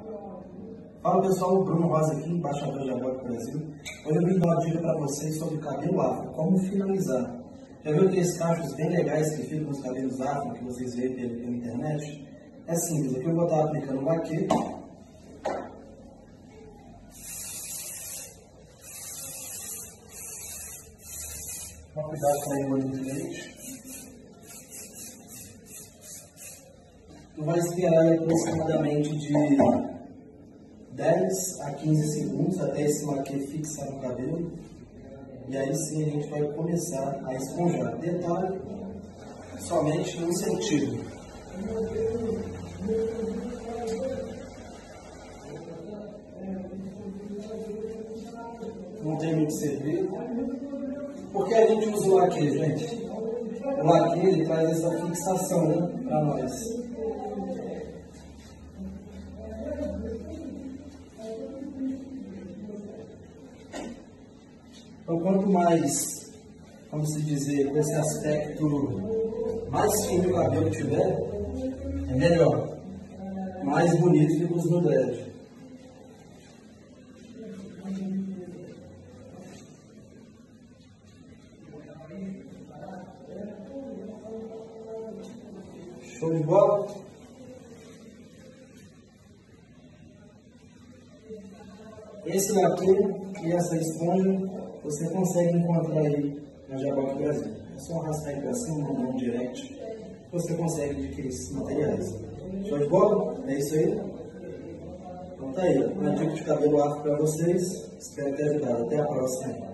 Fala pessoal, Bruno Rosa aqui, embaixador de Jaboque Brasil. Hoje eu vim dar uma dica para vocês sobre cabelo afro, como finalizar. Já viu aqueles cachos bem legais que ficam nos cabelos afro, que vocês veem pela internet? É simples, aqui eu vou estar aplicando o laque. Toma cuidado com a língua do leite. Tu vai esperar aproximadamente de 10 a 15 segundos até esse laque fixar no cabelo. E aí sim a gente vai começar a esponjar. Detalhe, somente no sentido. Não tem muito segredo. Por que a gente usa o laque, gente? O laque ele traz essa fixação, né, para nós. Então, quanto mais, vamos dizer, com esse aspecto mais fino o cabelo tiver, é melhor. Mais bonito fica os no dread. Show de bola? Esse laque e essa esponja você consegue encontrar aí na Jaboque Brasil. É só arrastar aí para cima, mandar um direct, você consegue adquirir esses materiais. Show de bola? É isso aí? Então tá aí, uma dica de cabelo afro para vocês. Espero ter ajudado. Até a próxima.